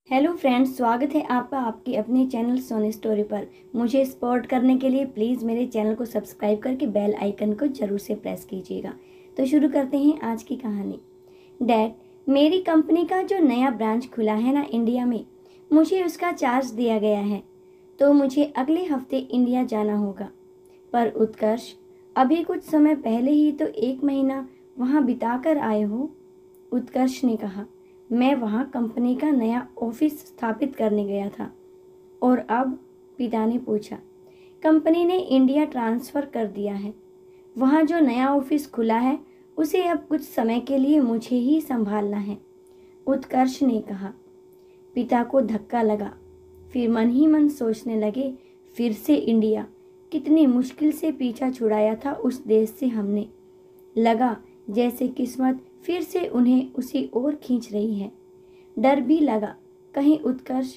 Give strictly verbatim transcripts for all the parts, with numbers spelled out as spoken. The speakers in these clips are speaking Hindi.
हेलो फ्रेंड्स, स्वागत है आपका आपके अपने चैनल सोनी स्टोरी पर। मुझे सपोर्ट करने के लिए प्लीज़ मेरे चैनल को सब्सक्राइब करके बेल आइकन को ज़रूर से प्रेस कीजिएगा। तो शुरू करते हैं आज की कहानी। डैड, मेरी कंपनी का जो नया ब्रांच खुला है ना इंडिया में, मुझे उसका चार्ज दिया गया है, तो मुझे अगले हफ्ते इंडिया जाना होगा। पर उत्कर्ष, अभी कुछ समय पहले ही तो एक महीना वहाँ बिता कर आए हो। उत्कर्ष ने कहा, मैं वहाँ कंपनी का नया ऑफिस स्थापित करने गया था। और अब? पिता ने पूछा। कंपनी ने इंडिया ट्रांसफ़र कर दिया है। वहाँ जो नया ऑफिस खुला है उसे अब कुछ समय के लिए मुझे ही संभालना है, उत्कर्ष ने कहा। पिता को धक्का लगा। फिर मन ही मन सोचने लगे, फिर से इंडिया। कितनी मुश्किल से पीछा छुड़ाया था उस देश से हमने। लगा जैसे किस्मत फिर से उन्हें उसी ओर खींच रही है। डर भी लगा, कहीं उत्कर्ष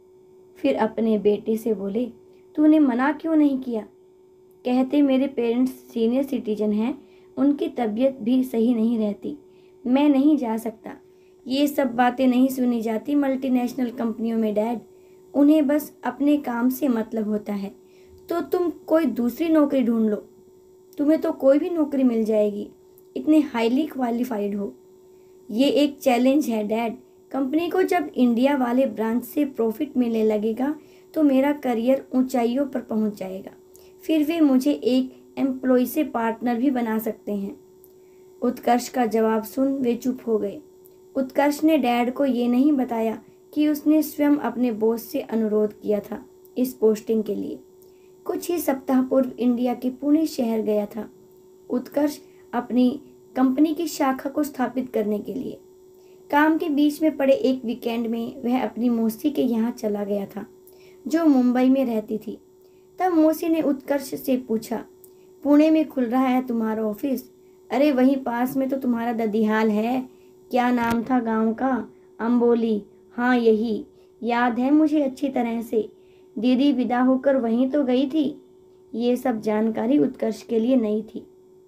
फिर अपने बेटे से बोले, तूने मना क्यों नहीं किया? कहते मेरे पेरेंट्स सीनियर सिटीजन हैं, उनकी तबीयत भी सही नहीं रहती, मैं नहीं जा सकता। ये सब बातें नहीं सुनी जाती मल्टीनेशनल कंपनियों में डैड। उन्हें बस अपने काम से मतलब होता है। तो तुम कोई दूसरी नौकरी ढूंढ लो, तुम्हें तो कोई भी नौकरी मिल जाएगी, इतने हाईली क्वालिफाइड हो। ये एक चैलेंज है डैड। कंपनी को जब इंडिया वाले ब्रांच से प्रॉफिट मिलने लगेगा तो मेरा करियर ऊंचाइयों पर पहुंच जाएगा। फिर वे मुझे एक एम्प्लॉय से पार्टनर भी बना सकते हैं। उत्कर्ष का जवाब सुन वे चुप हो गए। उत्कर्ष ने डैड को ये नहीं बताया कि उसने स्वयं अपने बॉस से अनुरोध किया था इस पोस्टिंग के लिए। कुछ ही सप्ताह पूर्व इंडिया के पुणे शहर गया था उत्कर्ष अपनी कंपनी की शाखा को स्थापित करने के लिए। काम के बीच में पड़े एक वीकेंड में वह अपनी मौसी के यहाँ चला गया था, जो मुंबई में रहती थी। तब मौसी ने उत्कर्ष से पूछा, पुणे में खुल रहा है तुम्हारा ऑफिस? अरे वहीं पास में तो तुम्हारा ददिहाल है। क्या नाम था गांव का? अम्बोली। हाँ यही, याद है मुझे अच्छी तरह से। दीदी विदा होकर वहीं तो गई थी। ये सब जानकारी उत्कर्ष के लिए नई थी।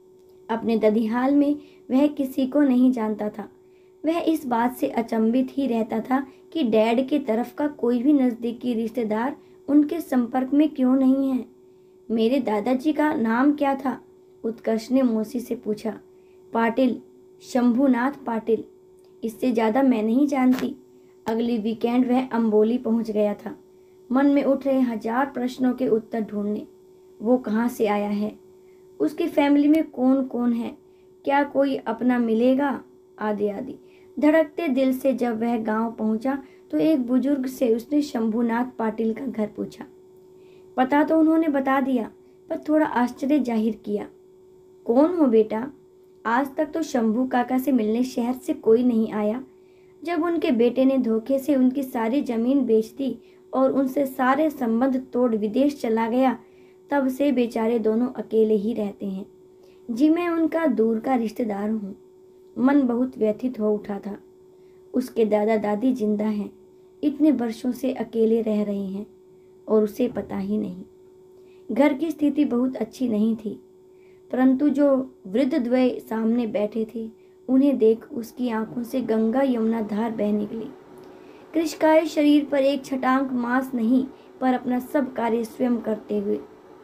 अपने ददिहाल में वह किसी को नहीं जानता था। वह इस बात से अचंभित ही रहता था कि डैड की तरफ का कोई भी नज़दीकी रिश्तेदार उनके संपर्क में क्यों नहीं है। मेरे दादाजी का नाम क्या था? उत्कर्ष ने मौसी से पूछा। पाटिल, शंभुनाथ पाटिल। इससे ज़्यादा मैं नहीं जानती। अगली वीकेंड वह अम्बोली पहुंच गया था, मन में उठ रहे हजार प्रश्नों के उत्तर ढूंढने। वो कहाँ से आया है? उसकी फैमिली में कौन कौन है? क्या कोई अपना मिलेगा? आदि आदि। धड़कते दिल से जब वह गांव पहुंचा तो एक बुजुर्ग से उसने शंभुनाथ पाटिल का घर पूछा। पता तो उन्होंने बता दिया, पर थोड़ा आश्चर्य जाहिर किया। कौन हो बेटा? आज तक तो शंभू काका से मिलने शहर से कोई नहीं आया। जब उनके बेटे ने धोखे से उनकी सारी जमीन बेच दी और उनसे सारे संबंध तोड़ विदेश चला गया, तब से बेचारे दोनों अकेले ही रहते हैं। जी मैं उनका दूर का रिश्तेदार हूँ। मन बहुत व्यथित हो उठा था। उसके दादा दादी जिंदा हैं, इतने वर्षों से अकेले रह रहे हैं और उसे पता ही नहीं। घर की स्थिति बहुत अच्छी नहीं थी, परंतु जो वृद्ध द्वय सामने बैठे थे उन्हें देख उसकी आंखों से गंगा यमुना धार बह निकली। कृशकाय शरीर पर एक छटांक मांस नहीं, पर अपना सब कार्य स्वयं करते हुए।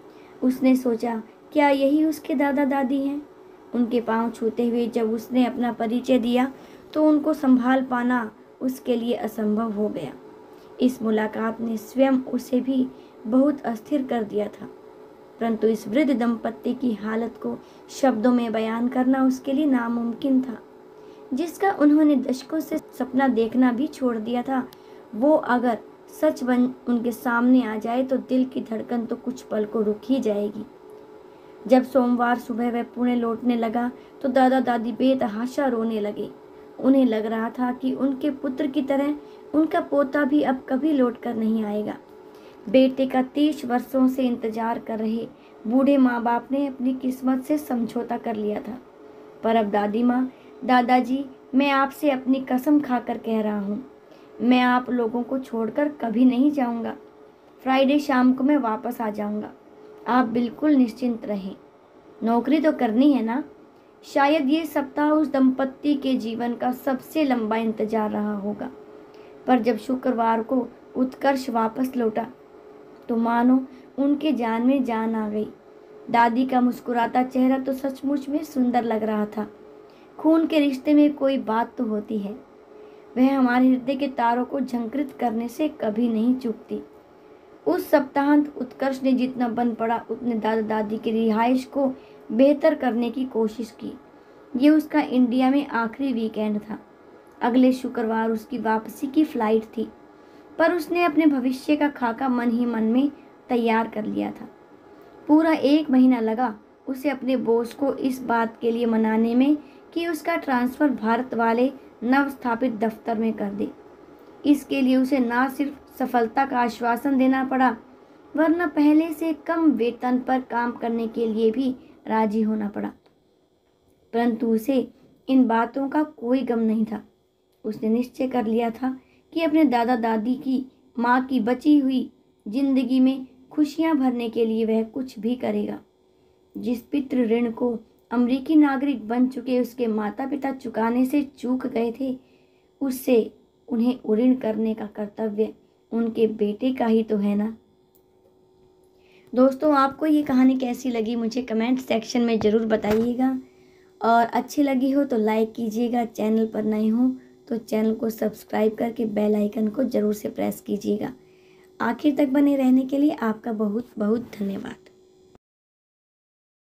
उसने सोचा, क्या यही उसके दादा दादी हैं? उनके पांव छूते हुए जब उसने अपना परिचय दिया तो उनको संभाल पाना उसके लिए असंभव हो गया। इस मुलाकात ने स्वयं उसे भी बहुत अस्थिर कर दिया था, परंतु इस वृद्ध दंपत्ति की हालत को शब्दों में बयान करना उसके लिए नामुमकिन था। जिसका उन्होंने दशकों से सपना देखना भी छोड़ दिया था, वो अगर सच बन उनके सामने आ जाए तो दिल की धड़कन तो कुछ पल को रुक ही जाएगी। जब सोमवार सुबह वह पुणे लौटने लगा तो दादा दादी बेतहाशा रोने लगे। उन्हें लग रहा था कि उनके पुत्र की तरह उनका पोता भी अब कभी लौट कर नहीं आएगा। बेटे का तीस वर्षों से इंतजार कर रहे बूढ़े माँ बाप ने अपनी किस्मत से समझौता कर लिया था। पर अब दादी माँ, दादाजी, मैं आपसे अपनी कसम खाकर कह रहा हूँ, मैं आप लोगों को छोड़कर कभी नहीं जाऊँगा। फ्राइडे शाम को मैं वापस आ जाऊँगा। आप बिल्कुल निश्चिंत रहें। नौकरी तो करनी है ना? शायद ये सप्ताह उस दंपत्ति के जीवन का सबसे लंबा इंतजार रहा होगा, पर जब शुक्रवार को उत्कर्ष वापस लौटा तो मानो उनके जान में जान आ गई। दादी का मुस्कुराता चेहरा तो सचमुच में सुंदर लग रहा था। खून के रिश्ते में कोई बात तो होती है, वह हमारे हृदय के तारों को झंकृत करने से कभी नहीं चूकती। उस सप्ताहांत उत्कर्ष ने जितना बन पड़ा उतने दादा दादी की रिहाइश को बेहतर करने की कोशिश की। ये उसका इंडिया में आखिरी वीकेंड था। अगले शुक्रवार उसकी वापसी की फ्लाइट थी, पर उसने अपने भविष्य का खाका मन ही मन में तैयार कर लिया था। पूरा एक महीना लगा उसे अपने बॉस को इस बात के लिए मनाने में कि उसका ट्रांसफ़र भारत वाले नवस्थापित दफ्तर में कर दे। इसके लिए उसे ना सिर्फ सफलता का आश्वासन देना पड़ा, वरना पहले से कम वेतन पर काम करने के लिए भी राजी होना पड़ा। परंतु उसे इन बातों का कोई गम नहीं था। उसने निश्चय कर लिया था कि अपने दादा दादी की माँ की बची हुई जिंदगी में खुशियाँ भरने के लिए वह कुछ भी करेगा। जिस पितृ ऋण को अमेरिकी नागरिक बन चुके उसके माता पिता चुकाने से चूक गए थे, उससे उन्हें ऋण करने का कर्तव्य उनके बेटे का ही तो है ना। दोस्तों, आपको ये कहानी कैसी लगी मुझे कमेंट सेक्शन में ज़रूर बताइएगा, और अच्छी लगी हो तो लाइक कीजिएगा। चैनल पर नए हो तो चैनल को सब्सक्राइब करके बेल आइकन को ज़रूर से प्रेस कीजिएगा। आखिर तक बने रहने के लिए आपका बहुत बहुत धन्यवाद।